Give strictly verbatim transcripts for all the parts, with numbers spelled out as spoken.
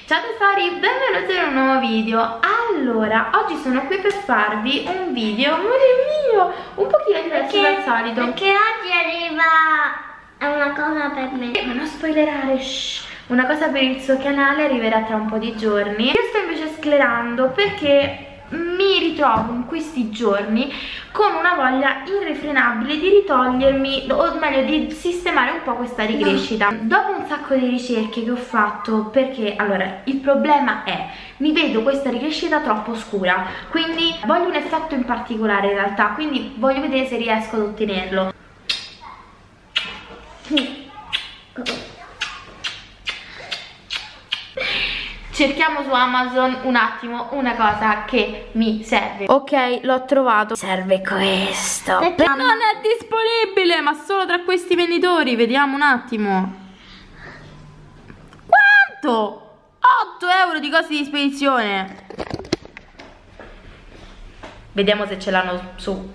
Ciao tesori, benvenuti in un nuovo video. Allora, oggi sono qui per farvi un video, amore mio, un pochino diverso dal solito. Perché oggi arriva una cosa per me. Ma non spoilerare, shh. Una cosa per il suo canale arriverà tra un po' di giorni. Io sto invece sclerando perché mi ritrovo in questi giorni con una voglia irrefrenabile di ritogliermi, o meglio di sistemare un po' questa ricrescita. Dopo un sacco di ricerche che ho fatto, perché allora il problema è mi vedo questa ricrescita troppo scura, quindi voglio un effetto in particolare in realtà, quindi voglio vedere se riesco ad ottenerlo. Cerchiamo su Amazon un attimo una cosa che mi serve. Ok, l'ho trovato. Serve questo. Perché non è disponibile, ma solo tra questi venditori. Vediamo un attimo. Quanto? otto euro di costi di spedizione. Vediamo se ce l'hanno su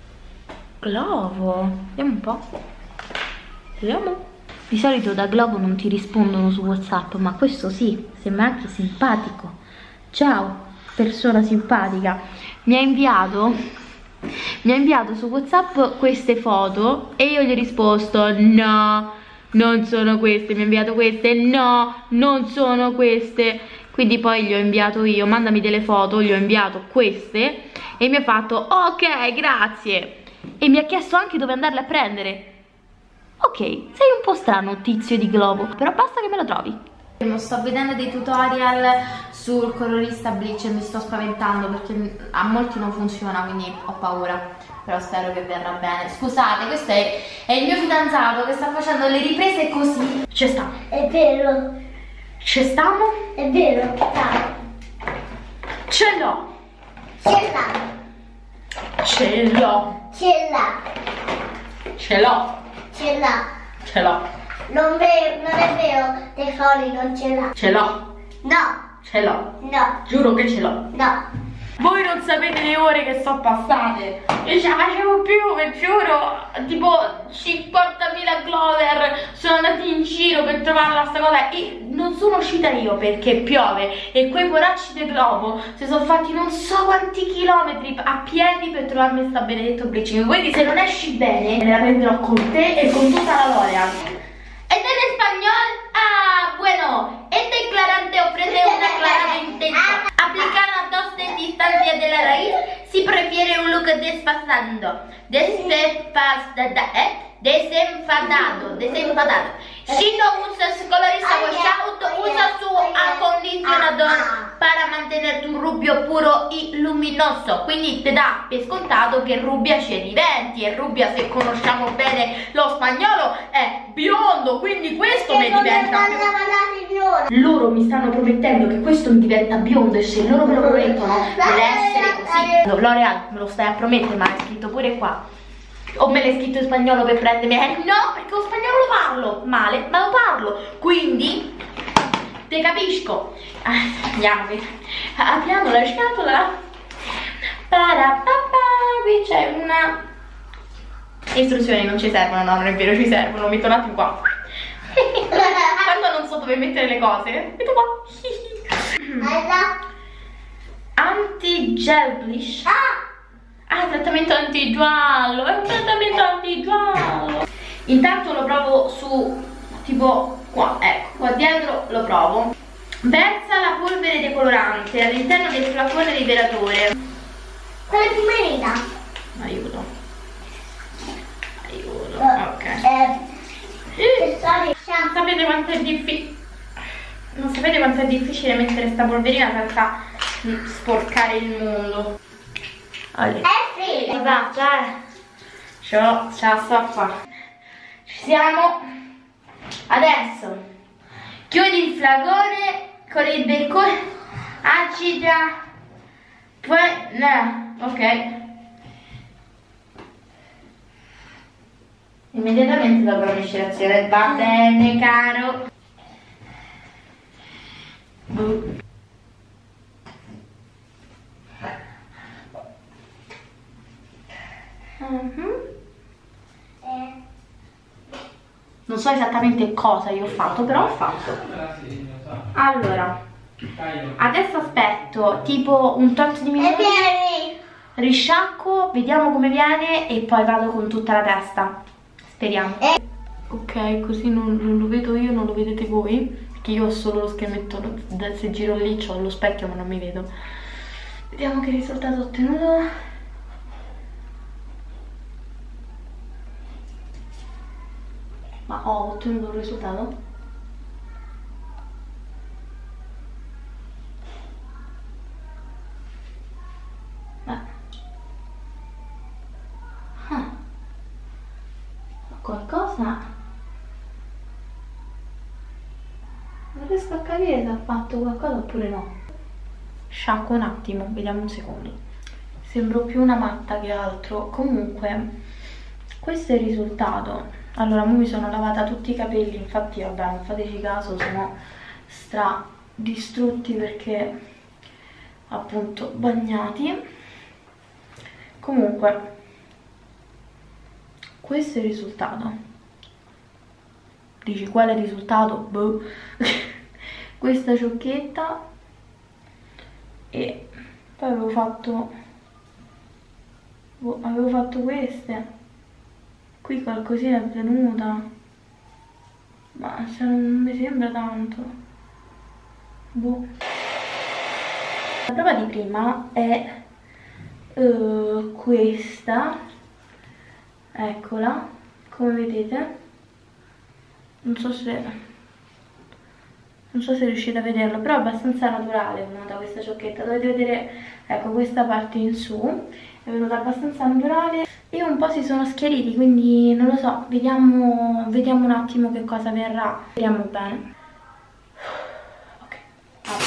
Glovo. Vediamo un po'. Vediamo. Di solito da Glovo non ti rispondono su WhatsApp, ma questo sì, sembra anche simpatico. Ciao, persona simpatica. Mi ha inviato, mi ha inviato su WhatsApp queste foto e io gli ho risposto no, non sono queste. Mi ha inviato queste, no, non sono queste. Quindi poi gli ho inviato io, mandami delle foto, gli ho inviato queste e mi ha fatto ok, grazie. E mi ha chiesto anche dove andarle a prendere. Ok, sei un po' strano tizio di Glovo, però basta che me lo trovi. Sto vedendo dei tutorial sul colorista bleach e mi sto spaventando perché a molti non funziona, quindi ho paura, però spero che verrà bene. Scusate, questo è, è il mio fidanzato che sta facendo le riprese così. Ci stiamo. È vero. Ci stiamo? È vero. Ciao. Ce l'ho. Ce l'ha. Ce l'ho. Ce l'ha. Ce l'ho. Ce l'ha. Ce l'ho. Non, ve non è vero, tesori, non ce l'ha. Ce l'ho. No. Ce l'ho. No. Giuro che ce l'ho. No. Voi non sapete le ore che sono passate. Io ce la facevo più, vi giuro. Tipo cinquantamila Glover sono andati in giro per trovare la sta cosa. E non sono uscita io perché piove. E quei poracci di Glovo si sono fatti non so quanti chilometri a piedi per trovarmi sta benedetto bleaching. Quindi se non esci bene me la prenderò con te e con tutta la L'Oreal. Ed en español, ah, bueno, este aclarante ofrece una aclarada intensa. Aplicada a dos de distancia de la raíz, si prefiere un look despasando, despasada, eh? desenfadado, desenfadado. Si no usas colorista washout, usa su acondicionador para mantener tu rubio puro y luminoso. Quindi ti dà per scontato che Rubbia ci diventi, e Rubbia, se conosciamo bene lo spagnolo, è biondo, quindi questo mi diventa biondo. Loro mi stanno promettendo che questo mi diventa biondo, e se loro me lo promettono deve essere così. L'Oreal me lo stai a promettere, ma è scritto pure qua. O me l'hai scritto in spagnolo per prendermi? Eh no, perché lo spagnolo lo parlo male, ma lo parlo, quindi te capisco. Ah, andiamo, apriamo la scatola. Parapapà, qui c'è una istruzioni, non ci servono, no, non è vero, ci servono, metto un attimo qua. Quando non so dove mettere le cose, metto qua. Anti-gel bleach. Ah! Ah, trattamento antigiallo, è un trattamento antigiallo. Intanto lo provo su, tipo qua, ecco, qua dietro lo provo. Versa la polvere decolorante all'interno del flacone liberatore. Quella di merita. Aiuto. Aiuto, ok. Eh, Non sapete quanto è difficile. Non sapete quanto è difficile mettere sta polverina senza sporcare il mondo. Allora. Eh sì. Esatto, eh. Ce l'ho, ce la sto a fare. Ci siamo. Adesso chiudi il flacone con il beccone. Acida. Poi no. Ok. Immediatamente dopo la miscelazione. Va bene, caro. Buh. Mm-hmm. Eh. Non so esattamente cosa io ho fatto, però ho fatto. Allora, Adesso aspetto tipo un tot di minuti, risciacquo, vediamo come viene e poi vado con tutta la testa. Speriamo. Ok, così non, non lo vedo io, non lo vedete voi, perché io ho solo lo schermetto, se giro lì ho lo specchio ma non mi vedo. Vediamo che risultato ho ottenuto. Ma ho ottenuto un risultato? Ma ah. Qualcosa non riesco a capire se ha fatto qualcosa oppure no. Sciacquo un attimo, vediamo un secondo. Sembro più una matta che altro. Comunque questo è il risultato. Allora, mo mi sono lavata tutti i capelli, infatti vabbè, non fateci caso, sono stra distrutti perché appunto bagnati. Comunque questo è il risultato. Dici qual è il risultato? Boh. Questa ciocchetta. E poi avevo fatto boh, avevo fatto queste. Qui qualcosina è venuta, ma cioè, non mi sembra tanto. Boh. La prova di prima è uh, questa. Eccola, come vedete. Non so se non so se riuscite a vederlo, però è abbastanza naturale è venuta questa ciocchetta. Dovete vedere, ecco, questa parte in su è venuta abbastanza naturale e un po' si sono schiariti, quindi non lo so, vediamo, vediamo un attimo che cosa verrà. Vediamo bene. Ok, allora.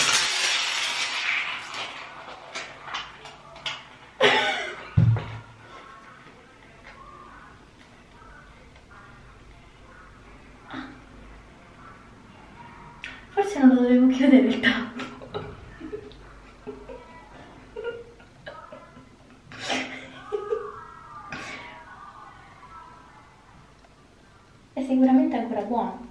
Forse non lo dovevo chiudere il tappo. È sicuramente ancora buono.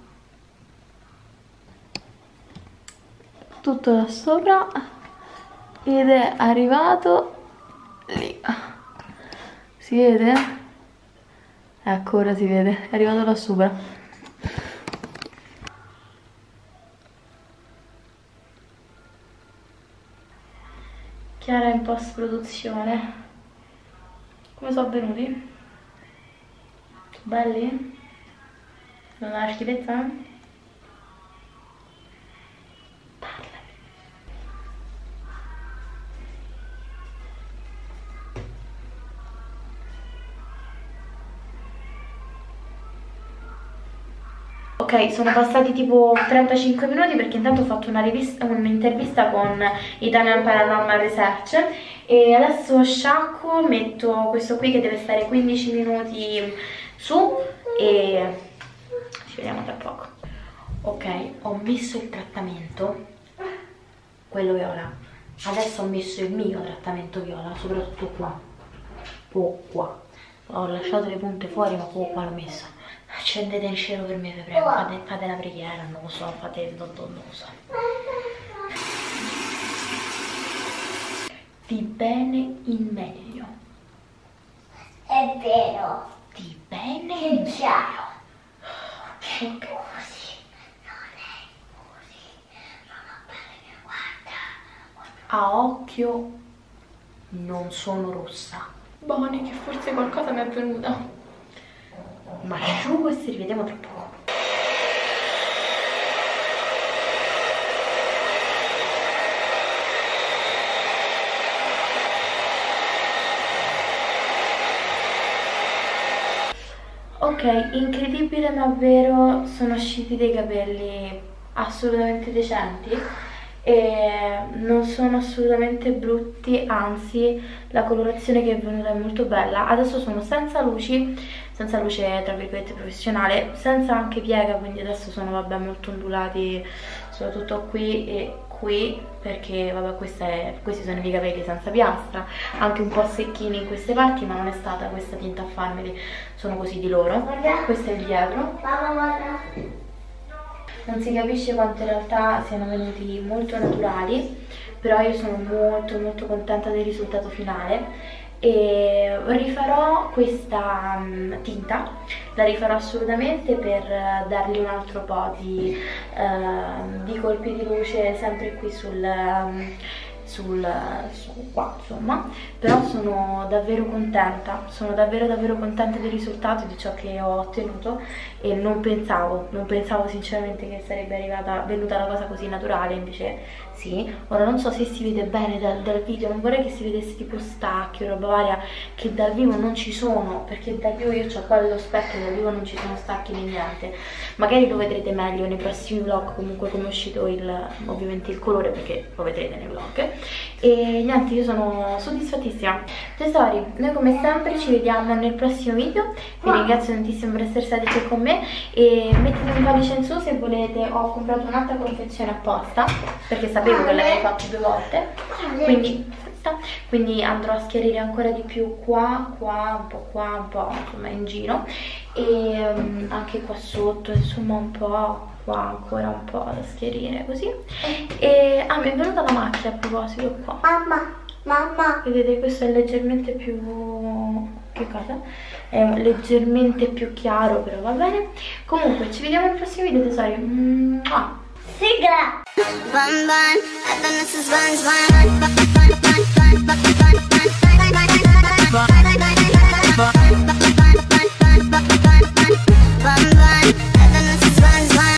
Tutto da sopra ed è arrivato lì. Si vede? Ecco, ora si vede, è arrivato da sopra. Chiara in post produzione. Come sono venuti? Belli? Non ha schifezza? Parlami. Ok, sono passati tipo trentacinque minuti perché intanto ho fatto un'intervista con Italian Paranormal Research e adesso sciacquo, metto questo qui che deve stare quindici minuti su e ci vediamo tra poco. Ok, ho messo il trattamento, quello viola. Adesso ho messo il mio trattamento viola, soprattutto qua. Po' qua. Ho lasciato le punte fuori, ma po' qua l'ho messo. Accendete il cielo per me, vi prego. Fate, fate la preghiera, non lo so, fate il non, non lo so. Di bene in meglio. È vero. Di bene in meglio. Ok. Non è così, non ho bene che guarda. A occhio non sono rossa. Buoni, che forse qualcosa mi è venuta. Ma asciugo e ci rivediamo tra poco. Ok, incredibile ma vero, sono usciti dei capelli assolutamente decenti e non sono assolutamente brutti, anzi la colorazione che è venuta è molto bella. Adesso sono senza luci, senza luce tra virgolette professionale, senza anche piega, quindi adesso sono vabbè molto ondulati soprattutto qui e qui perché vabbè è, questi sono i miei capelli senza piastra, anche un po' secchini in queste parti, ma non è stata questa tinta a farmeli, sono così di loro. Questo è il dietro. non si capisce quanto in realtà siano venuti molto naturali, però io sono molto molto contenta del risultato finale. E rifarò questa um, tinta, la rifarò assolutamente per uh, dargli un altro po' di, uh, di colpi di luce sempre qui sul, um, sul, su qua insomma. Però sono davvero contenta, sono davvero davvero contenta del risultato, di ciò che ho ottenuto, e non pensavo, non pensavo sinceramente che sarebbe arrivata, venuta una cosa così naturale, invece sì. Ora non so se si vede bene dal, dal video, non vorrei che si vedesse tipo stacchi o roba varia, che dal vivo non ci sono, perché dal vivo io ho qua lo specchio, dal vivo non ci sono stacchi né niente. Magari lo vedrete meglio nei prossimi vlog, comunque come è uscito il, ovviamente il colore, perché lo vedrete nei vlog. E niente, io sono soddisfattissima. Tesori, noi come sempre ci vediamo nel prossimo video. Vi ringrazio tantissimo per essere stati qui con me, e mettete un pollice in su se volete. Ho comprato un'altra confezione apposta, perché sapevo che l'avevo fatto due volte, quindi, quindi andrò a schiarire ancora di più qua, qua, un po' qua, un po' insomma in giro, e um, anche qua sotto, insomma un po' qua, ancora un po' da schiarire così. E ah, mi è venuta la macchia a proposito qua. Mamma, mamma. Vedete, questo è leggermente più... che cosa? È leggermente più chiaro, però va bene. Comunque ci vediamo al prossimo video, tesori. Mua. Sigla! Bun bun, happiness is buns bun.